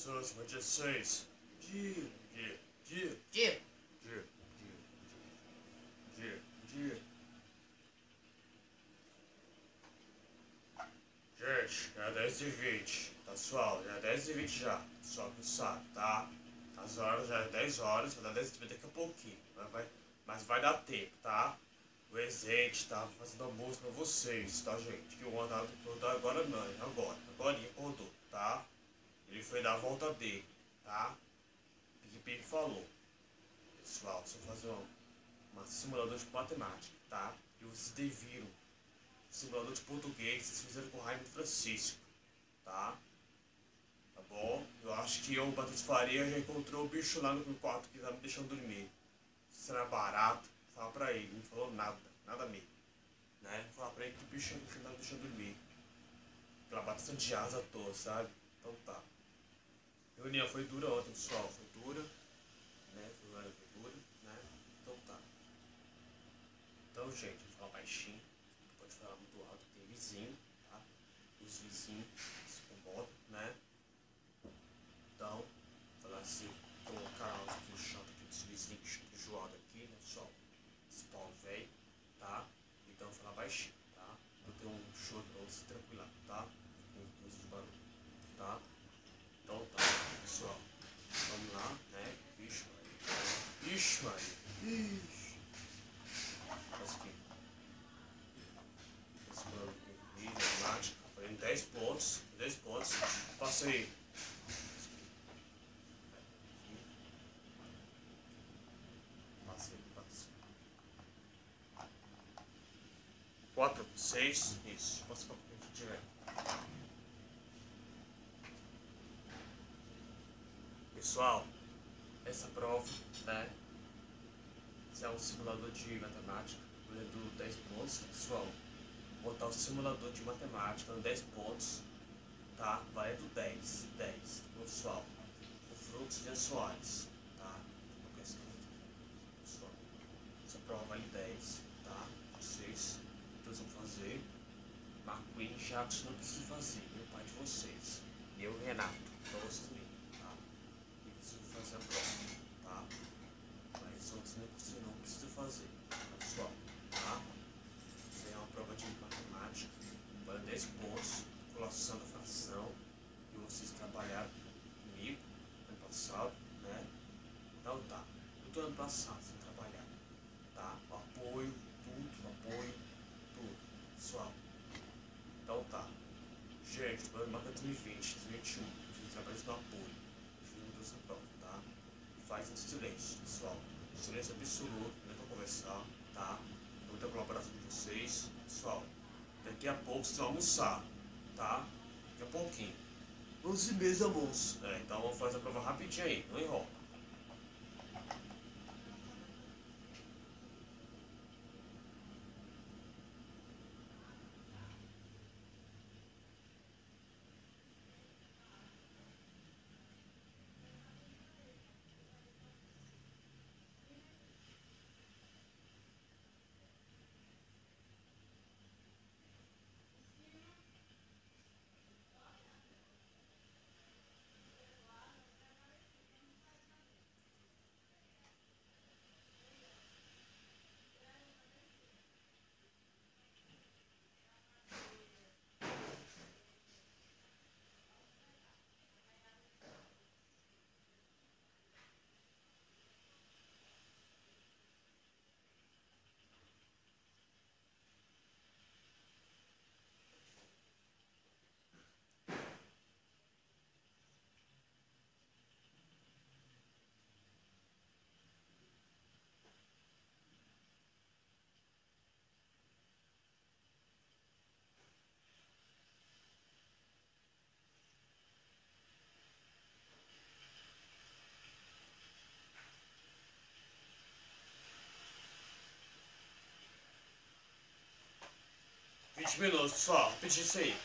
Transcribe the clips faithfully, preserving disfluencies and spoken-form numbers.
Última dezesseis. Dia, dia, dia, Dia. dia, dia, dia, dia. Gente, é dez e vinte. Pessoal, já é dez e vinte já. Só que sabe, tá? As horas já é dez horas, vai dar dez e vinte daqui a pouquinho. Mas vai, mas vai dar tempo, tá? O Exente tá fazendo almoço pra vocês, tá, gente? Que o Juan tá acordou agora não, agora. Agora ele acordou, tá? Ele foi dar a volta dele, tá? O que ele falou. Pessoal, só fazer uma, uma simulador de matemática, tá? E vocês deviram. Simulador de português, vocês fizeram com o Raimundo Francisco, tá? Tá bom? Eu acho que eu, o Batista Faria, já encontrou o bicho lá no quarto que tá me deixando dormir. Se era barato, fala pra ele, não falou nada, nada mesmo. Né? Fala pra ele que o bicho não tá me deixando dormir. Aquela batista de asa à toa, sabe? Então tá. A reunião foi dura ontem, pessoal, foi dura. Né? Foi dura, foi dura, né? Então tá. Então, gente, vou falar baixinho. Não pode falar muito alto, tem vizinho, tá? Os vizinhos se incomodam, né? Então, falar assim, colocar aqui no chão, aqui dos vizinhos enjoado aqui, né, pessoal? Esse pau velho, tá? Então, falar baixinho, tá? Eu tenho um show pra você tranquilo, tá? Com coisa de barulho, tá? Então tá, pessoal. Vamos lá, né? Vixe, Maria. Vixe, Maria. Ixi. Faz aqui. Esse plano aqui, matemática. Falei em dez pontos. dez pontos. Passa aí. Passa aí, passa. quatro, seis. Isso. Passa pra frente direto. Pessoal, essa prova, né? Esse é um simulador de matemática, valendo dez pontos, pessoal. Vou botar o simulador de matemática no dez pontos, tá? Valendo dez, dez, pessoal. O fluxo de Soares, tá? Pessoal, essa prova vale dez, tá? Vocês, todos vão fazer. McQueen Jackson não precisa fazer, meu pai de vocês. Eu, Renato, pra vocês mesmo, tá? Eu preciso fazer a prova, tá? Mas outros não precisa, não precisa fazer, pessoal, tá? Isso é uma prova de matemática, vale dez pontos, calculação da fração, e vocês trabalharam comigo ano passado, né? Então tá, eu tô ano passado sem trabalhar, tá? O apoio, tudo, apoio, tudo, pessoal. Então tá, gente, tô marca dois mil e vinte, dois mil e vinte e um, a gente trabalha no apoio, a gente não deu essa prova, tá? Faz em silêncio, pessoal. Silêncio absoluto, não é pra conversar, tá? Muita colaboração de vocês. Pessoal, daqui a pouco vocês vão almoçar, tá? Daqui a pouquinho. onze e meia almoço. É, então vamos fazer a prova rapidinho aí, não enrola. vinte minutos só, pedir isso aí.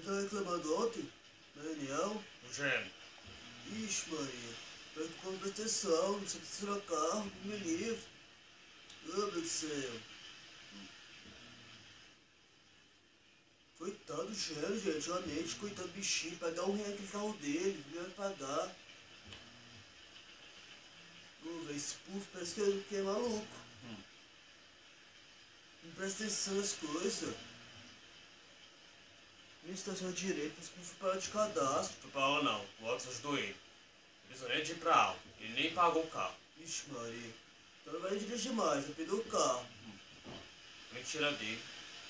tá reclamando ontem? Na reunião? O gêmeo. Ixi, Maria. Tô com proteção, não sei se tirar carro, me livre. Oh, meu Deus do céu. Coitado do gêmeo, gente. Realmente, coitado do bichinho. Pagar um real aquele carro dele. Ele vai pagar. Pô, velho, esse puff parece que é, que é maluco. Hum. Não presta atenção nas coisas. Nem estação de direito, esse puff para de cadastro. Não foi pra aula não. O Watson ajudou ele. Não precisou nem de ir pra aula. Ele nem pagou o carro. Ixi, Maria. Então não vai dirigir mais, vai perder o carro. Mentira dele.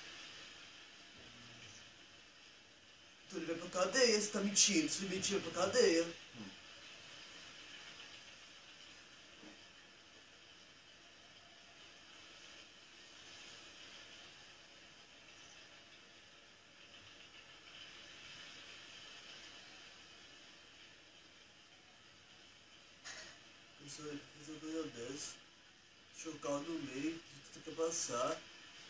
Então ele vai pra cadeia, você tá mentindo. Se ele mentir, vai pra cadeia. Hum. Pessoal, ele fazer uma coisa dessa. Deixa o carro no meio, tu quer passar.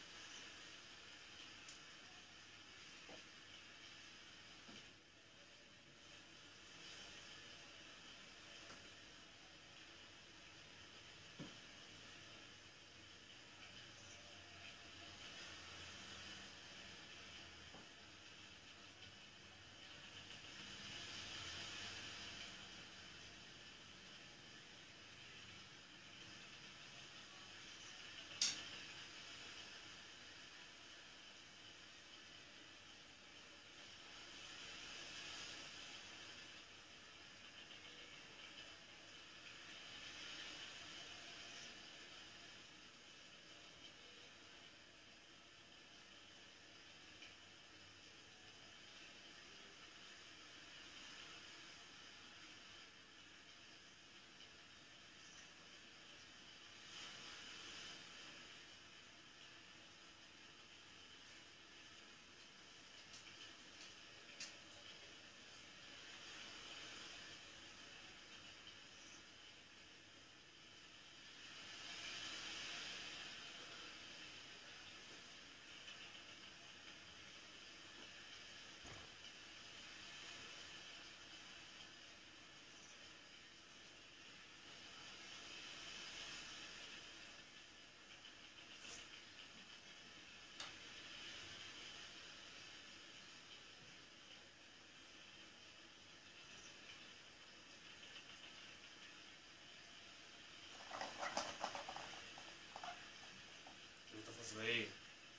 Aí,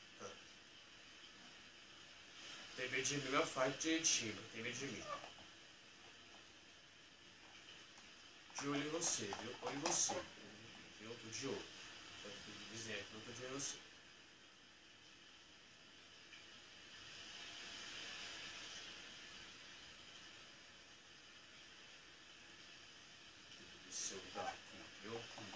tem medo de mim, mas faz direitinho, tem medo de mim. De olho em você, viu? Olho em você. Eu tô de olho. Tô dizendo que não tô de olho em você. Seu lugar aqui, viu?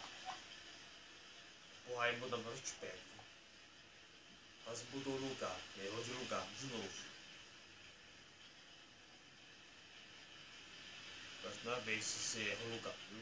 Porra, aí muda, agora eu te pego. Quase mudou o lugar, errou de lugar, de novo. Próxima vez você erra o lugar, viu?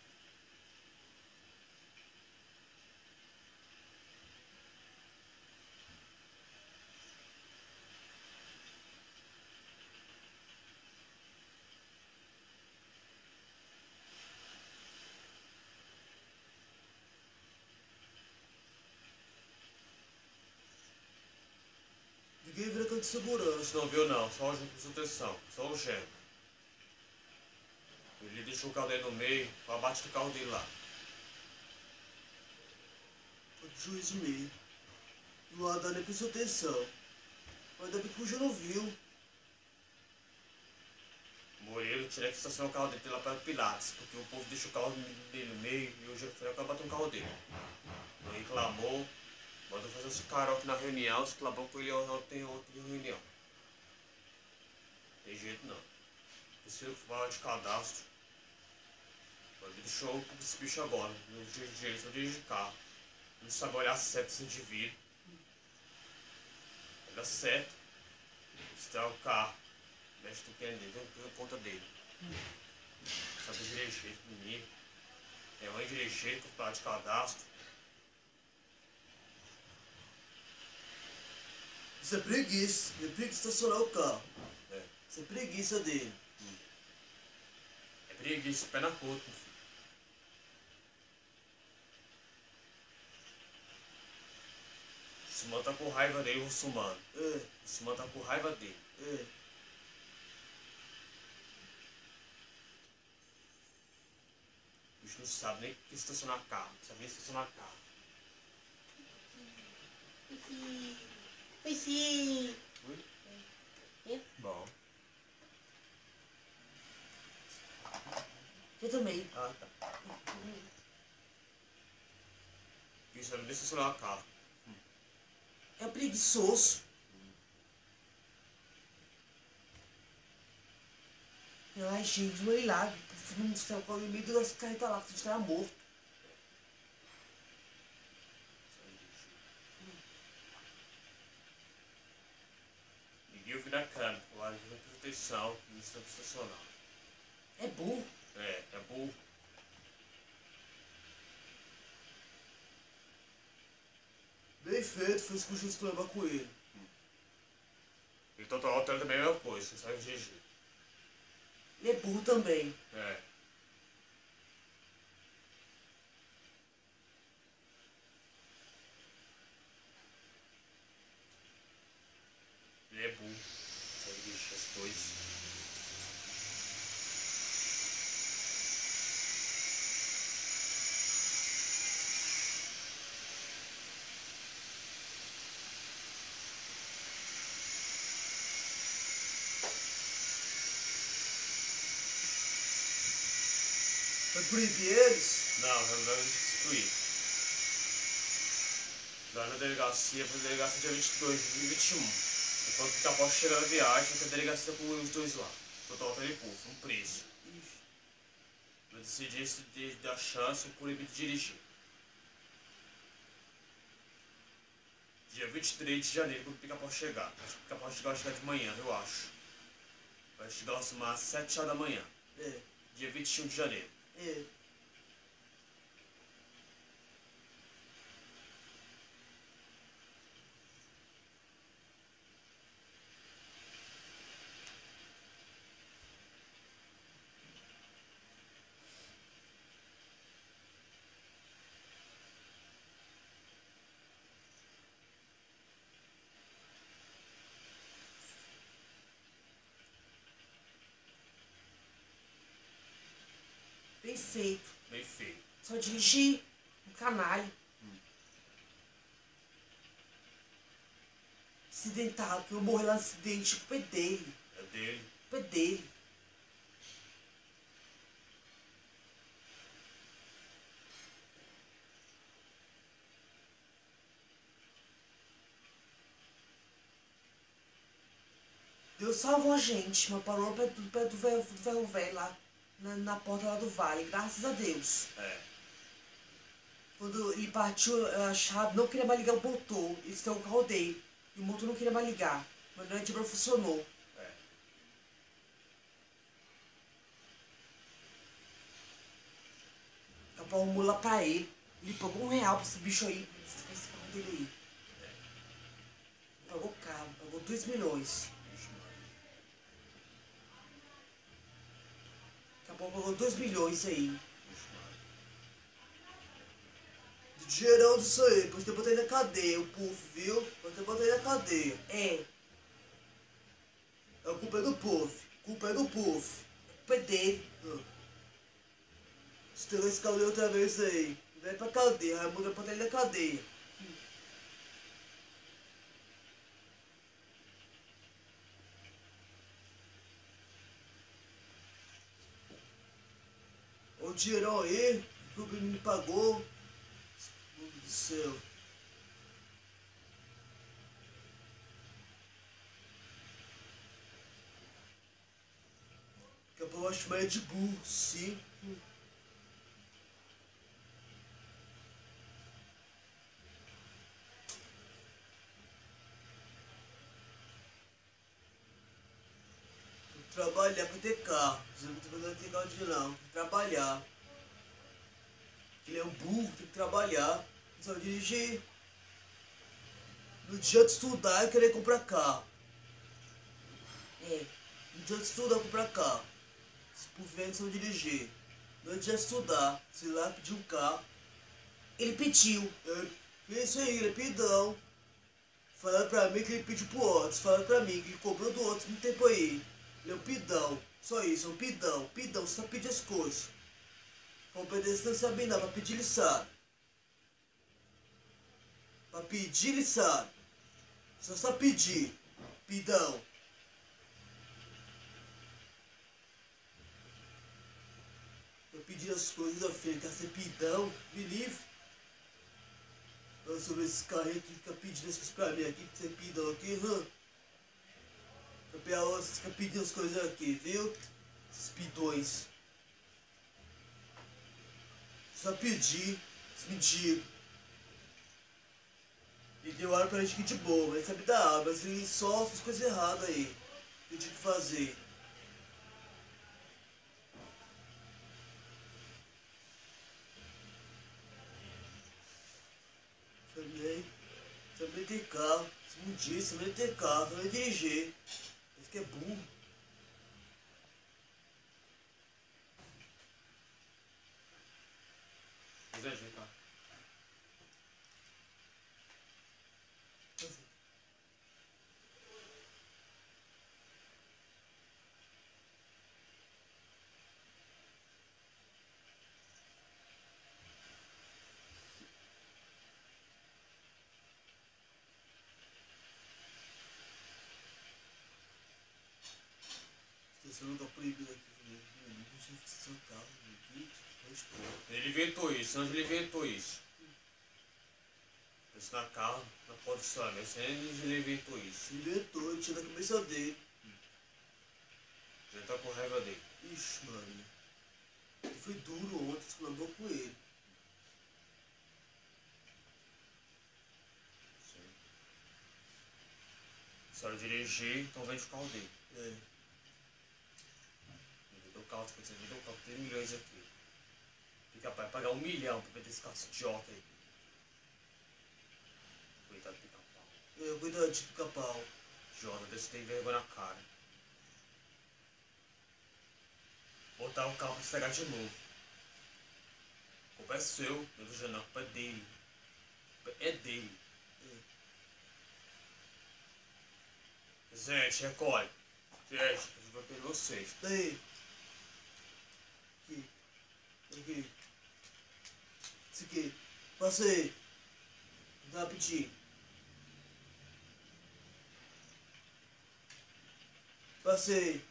Ninguém vira canto de segurança. Você não viu não, só o Gêmeo prestou atenção, só o Gêmeo. Ele deixou o carro dele no meio, pra bate do carro dele lá. O juiz meio. E o Adão nem prestou atenção. Mas ainda bem que o Ju não viu. Moreira tinha que estacionar o carro dele lá para Pilates, porque o povo deixou o carro dele no meio e o Gêmeo foi lá pra bater no carro dele. Ele reclamou, mandou fazer esse caroque na reunião, se reclamou com ele ontem, ontem em reunião. Tem jeito não. Preciso falar de cadastro. Ele deixou esse bicho agora, no dia de jeito, só dirige carro. Não sabe olhar certo esse indivíduo. Olha certo. Estraga o carro. Mexe no pneu dele, deu conta dele. Sabe dirigir esse menino. Tem mãe dirigir, com falar de cadastro. Isso é preguiça. É preguiça estacionar o carro. É. Isso é preguiça dele. É preguiça, pé na puta, filho. O Simão tá com raiva dele, o Russumano. É, O Simão tá com raiva dele. é. O bicho não sabe nem que estacionar carro. Não sabe nem estacionar carro. Oi, sim. Oi? Bom. Eu também. Ah, tá. O bicho sabe nem estacionar carro. É preguiçoso. Ai, gente, olha lá. No céu, com o limite das carretas lá, que a gente tava morto. Ninguém ouviu na câmera. O área de proteção no instante estacional. É burro. É, é burro. Bem feito, fez com o juiz que levar com ele. E total alto também é a mesma coisa, você sabe dirigir. Ele é burro também. É. Ele é burro. Sabe dirigir as coisas. Vai proibir eles? Não, não deve destruir. Lá na delegacia, pra delegacia dia vinte e dois e vinte e um. Enquanto que a posta chega na viagem, vai ter a delegacia com os dois lá. Total tá de pulso, um preso. Vai decidir se de, dar chance ou proibir de dirigir. Dia vinte e três de janeiro, quando o pica-pau chegar. Acho que o pica-pau chegar, vai chegar de manhã, eu acho. Vai chegar às sete horas da manhã. É, Dia vinte e um de janeiro. é. Bem feito. Bem feio. Só dirigir um canalha. Acidentado, que eu morri lá no acidente, a culpa é dele. É dele. A culpa é dele. Deus salvou a gente, mas parou perto do pé do velho do velho velho lá, na, na porta lá do vale, graças a Deus. É. Quando ele partiu a chave, não queria mais ligar o motor, ele saiu o carro dele, e o motor não queria mais ligar, mas não é funcionou. É. Acabou arrumou lá pra ele, ele pagou um real pra esse bicho aí, esse, esse carro dele aí. Pagou caro, pagou dois milhões. Acabou pagou dois milhões aí. De dinheirão disso aí, pode ter botado ele na cadeia, o Puff, viu? Pode ter botado ele na cadeia. É. A culpa é do Puff, a culpa é do Puff. A culpa é dele. Se tem esse carro outra vez aí, vai pra cadeia, vai mudar pra ele na cadeia. O dinheirão aí, que o menino pagou. Meu Deus do céu. Capaz eu acho mais de burro, sim. Trabalhar pra ter carro. Você não vai ter carro de não. Tem que trabalhar. Ele é um burro, tem que trabalhar. Não sabe dirigir. No dia de estudar, eu queria comprar carro. É, no dia de estudar, comprar carro. Se por vento, se eu dirigir. No dia de estudar, se lá pedir um carro. Ele pediu. É isso aí, ele pidão. Falaram pra mim que ele pediu pro outro. Falaram pra mim que ele cobrou do outro no tempo aí. Ele é um pidão. Só isso, é um pidão. Pidão, você só pedir as coisas. Pra obedecer não sabe nada, pra pedir ele sabe. Pra pedir ele sabe. Só só pedir. Pidão. Eu pedi as coisas, filho, quer ser pidão, me livre. Nossa, sobre esse carrinho que fica pedindo as coisas pra mim aqui, que você pidão aqui, hã? Você fica pedindo as coisas aqui, viu? Esses pidões. Só pedir, esse mendigo. E deu hora pra gente aqui de boa, ele sabe dar aula, mas ele só fez coisa errada aí. Que eu tinha que fazer. Também, também tem carro, se não disse, também tem carro, também dirigir. Esse que é burro. Exagero, tá? Esse lugar proibido aqui, né? Não tinha que ser seu carro, aqui, responde. Ele inventou isso, onde ele inventou isso? Isso na carro, na produção, eu sei onde ele inventou isso. Inventou, tinha na cabeça dele. Já tá com raiva dele. Ixi, Maria. Ele foi duro ontem, exclamou com ele. Sim. Se ela dirigir, então vende o carro dele. É. O carro, tipo, você vendeu um carro de três milhões aqui. E capaz de pagar um milhão pra vender esse carro idiota aí. Coitado do pica-pau. É, cuidado de pica-pau. Jonathan, você tem vergonha na cara. Botar o carro pra estragar de novo. A culpa é seu, não do Jonathan, a culpa é dele. A culpa é dele. É. Gente, recolhe. Gente, eu vou pegar vocês. Daí. Aqui. Aqui. Isso aqui. Passa aí. Dá rapidinho. Passa aí.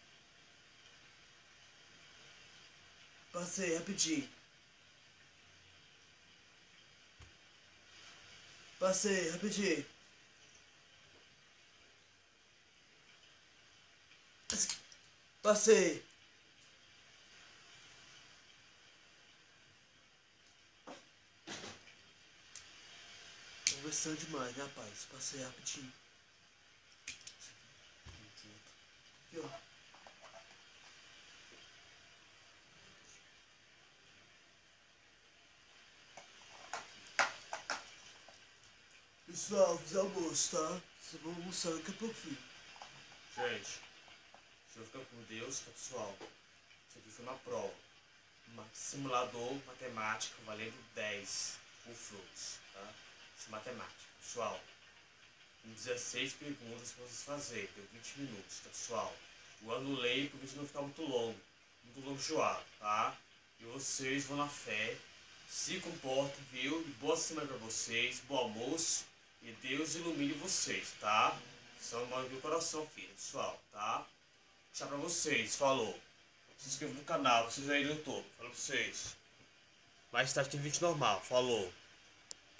Passa aí, rapidinho. Passa aí, rapidinho. Passei. Conversando demais, né, rapaz? Passei rapidinho. Aqui, ó. Pessoal, fiz almoço, tá? Vocês vão almoçar daqui a pouquinho. Gente, se eu ficar por Deus, tá, pessoal? Isso aqui foi uma prova. Um simulador matemático valendo dez por frutos, tá? Isso é matemática, pessoal. Tem dezesseis perguntas pra vocês fazerem, deu vinte minutos, tá, pessoal? Eu anulei pro vídeo não ficar muito longo, muito longo joado, tá? E vocês vão na fé, se comportem, viu? E boa semana pra vocês, bom almoço. E Deus ilumine vocês, tá? São mãe do coração, filho, pessoal, tá? Tchau pra vocês, falou. Se inscreva no canal, vocês aí no YouTube, falou pra vocês. Mais tarde tem vídeo normal, falou.